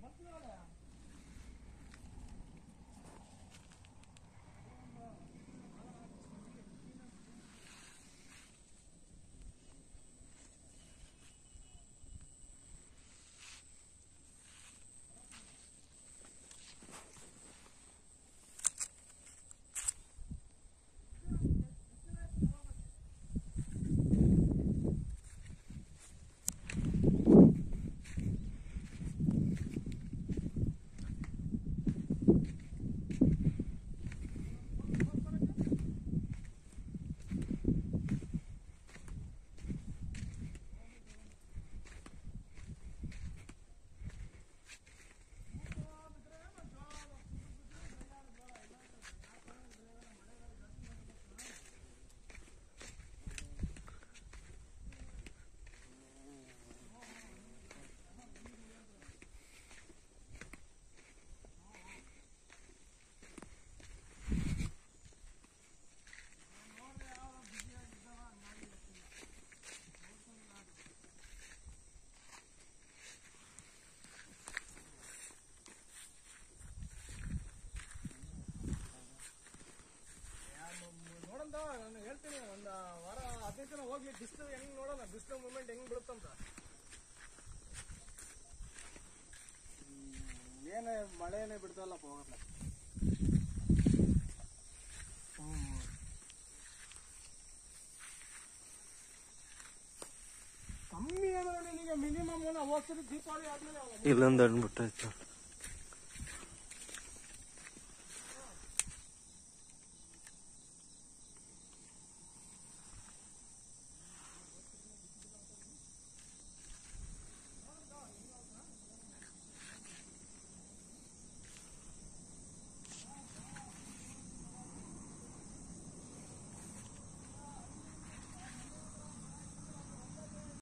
ನಾನು ಹೇಳ್ತೀನಿ ಒಂದು ವಾರ 15 ದಿನ ಹೋಗಿ ಬಿಸಿಲು ಹೆಂಗ್ ನೋಡೋಣ, ಬಿಸಿಲು ಮೂಮೆಂಟ್ ಹೆಂಗ್ ಬಿಡುತ್ತಂತ. ಏನೇ ಮಳೆನೇ ಬಿಡ್ತಲ್ಲಪ್ಪ ಹೋಗಲ್ಲ. ಕಮ್ಮಿ ಅಂದ್ರೆ ನಿನಗೆ ಮಿನಿಮಮ್ ಹೋಗ್ತೀರಿ ದೀಪಾವಳಿ ಆದ್ಮೇಲೆ ಇಲ್ಲೊಂದು ಅಂದ್ಬಿಟ್ಟು